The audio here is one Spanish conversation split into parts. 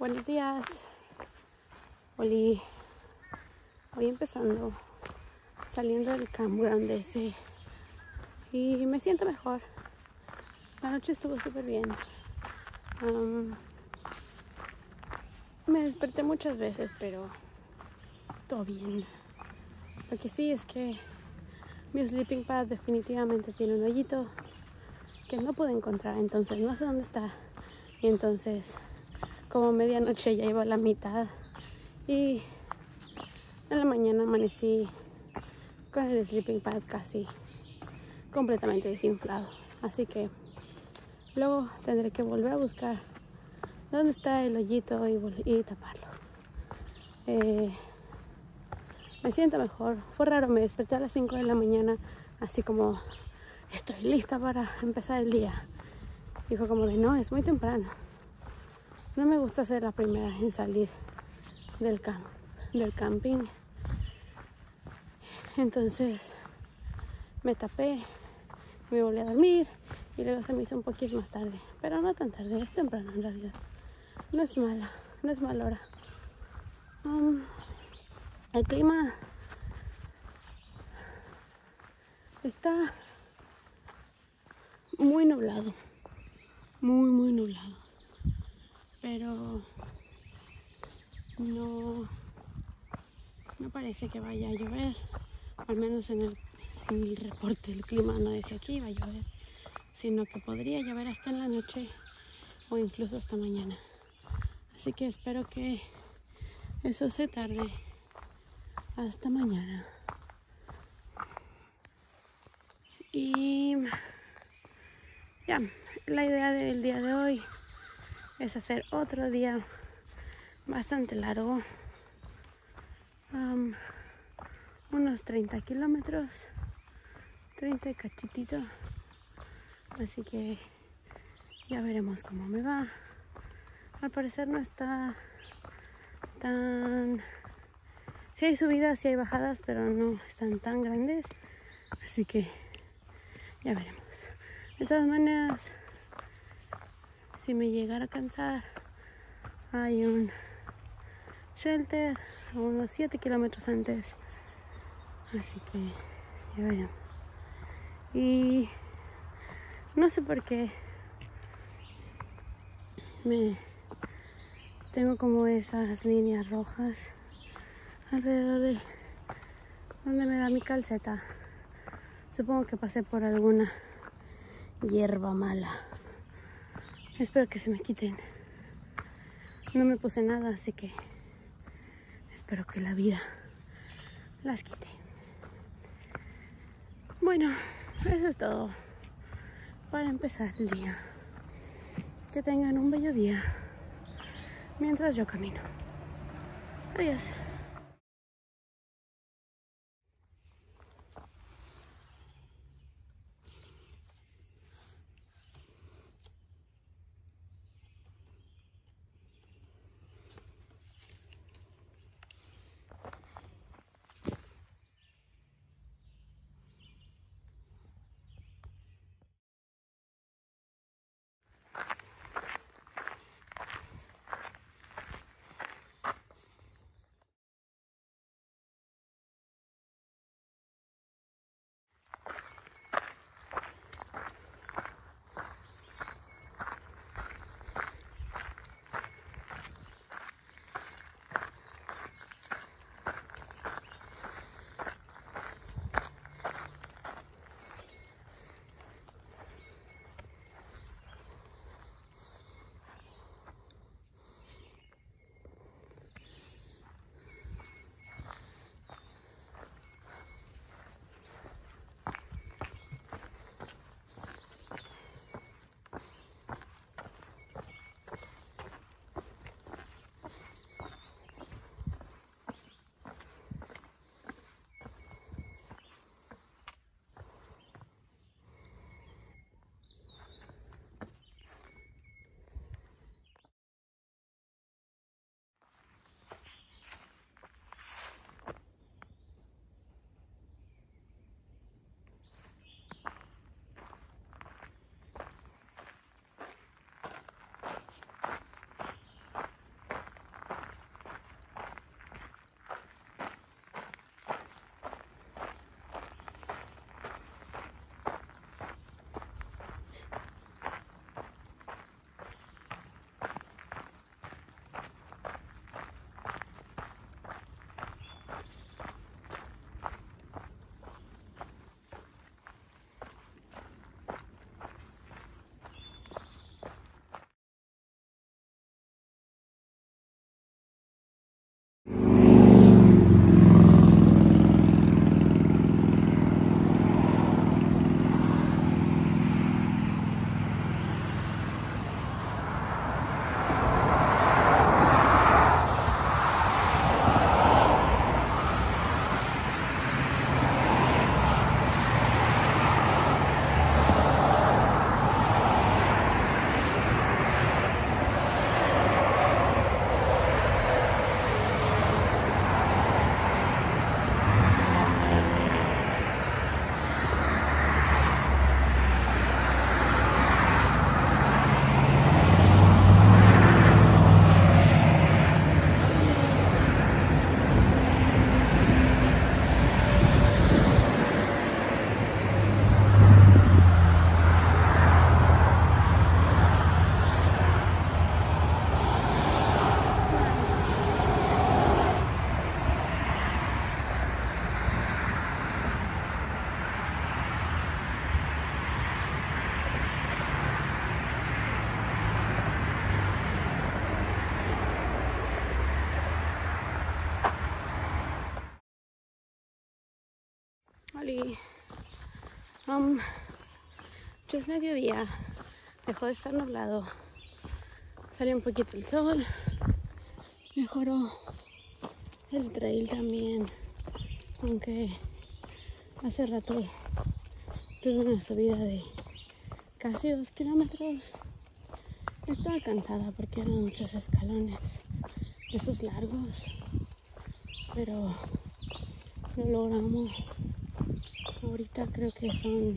Buenos días. Hoy empezando, saliendo del campground ese y me siento mejor. La noche estuvo súper bien. Me desperté muchas veces, pero todo bien. Lo que sí es que mi sleeping pad definitivamente tiene un hoyito que no pude encontrar, entonces no sé dónde está. Y entonces, como medianoche ya iba a la mitad y en la mañana amanecí con el sleeping pad casi completamente desinflado. Así que luego tendré que volver a buscar dónde está el hoyito y taparlo. Me siento mejor. Fue raro, me desperté a las 5 de la mañana, así como estoy lista para empezar el día. Y fue como de no, es muy temprano. No me gusta ser la primera en salir del camping. Entonces me tapé, me volví a dormir y luego se me hizo un poquito más tarde. Pero no tan tarde, es temprano en realidad. No es mala hora. El clima está muy nublado, muy nublado, pero no parece que vaya a llover, al menos en el reporte del clima no dice aquí va a llover, sino que podría llover hasta en la noche o incluso hasta mañana. Así que espero que eso se tarde hasta mañana. Y ya, la idea del día de hoy es hacer otro día bastante largo, unos 30 kilómetros, 30 y cachitito, así que ya veremos cómo me va. Al parecer no está tan... Sí hay subidas, sí hay bajadas, pero no están tan grandes, así que ya veremos. De todas maneras, si me llegara a cansar, hay un shelter a unos 7 kilómetros antes, así que ya veremos. Y no sé por qué tengo como esas líneas rojas alrededor de donde me da mi calceta. Supongo que pasé por alguna hierba mala. Espero que se me quiten. No me puse nada, así que espero que la vida las quite. Bueno, eso es todo para empezar el día. Que tengan un bello día mientras yo camino. Adiós. salí. Ya es mediodía. Dejó de estar nublado. Salió un poquito el sol. Mejoró el trail también. Aunque hace rato tuve una subida de casi 2 kilómetros. Estaba cansada porque eran muchos escalones, esos largos, pero lo logramos. Ahorita creo que son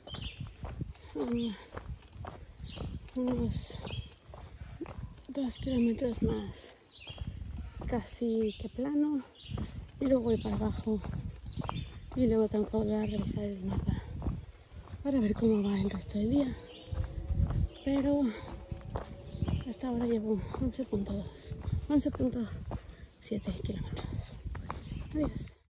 unos 2 kilómetros más, casi que plano, y luego voy para abajo y luego tengo que volver a revisar el mapa para ver cómo va el resto del día. Pero hasta ahora llevo 11.7 kilómetros. Adiós.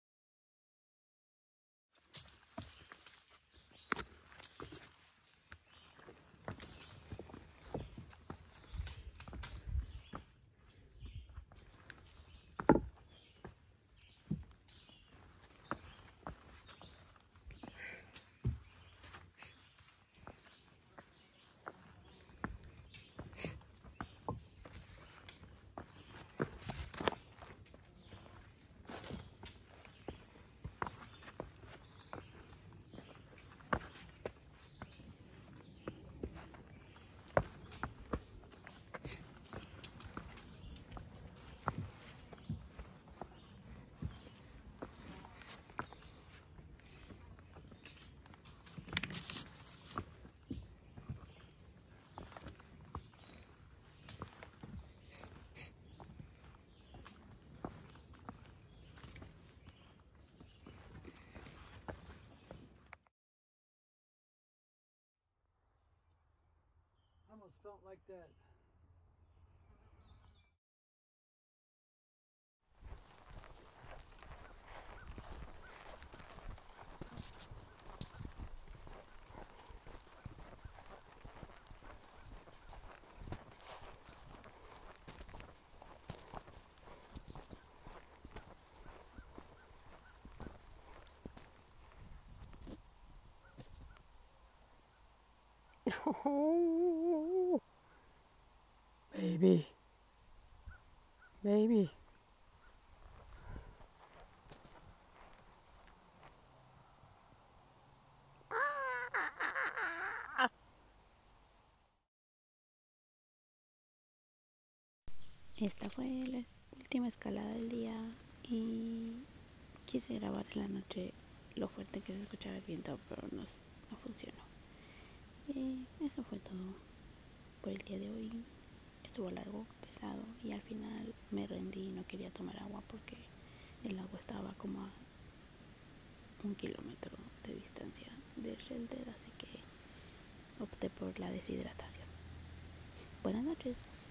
Almost felt like that. Oh, baby. Esta fue la última escalada del día y quise grabar en la noche lo fuerte que se escuchaba el viento, pero no funcionó. Eso fue todo por el día de hoy. Estuvo largo, pesado y al final me rendí y no quería tomar agua porque el agua estaba como a 1 kilómetro de distancia del shelter, así que opté por la deshidratación. Buenas noches.